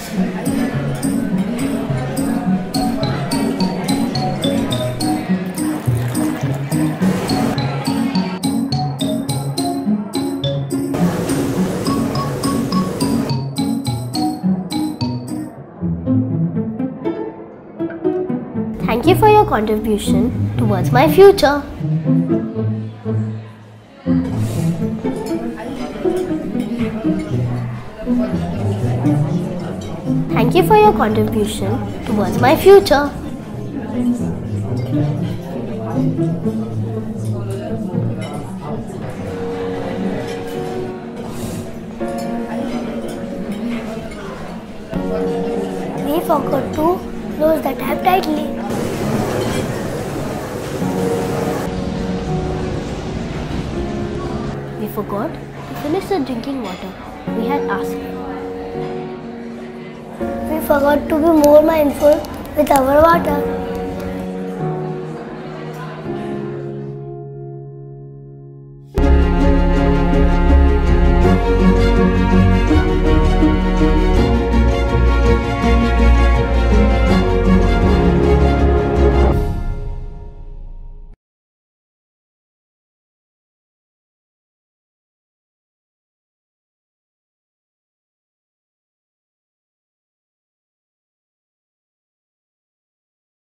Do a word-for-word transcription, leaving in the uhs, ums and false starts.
Thank you for your contribution towards my future. Thank you for your contribution towards my future. We forgot to close the tap tightly. We forgot to finish the drinking water we had asked for. We forgot to be more mindful with our water.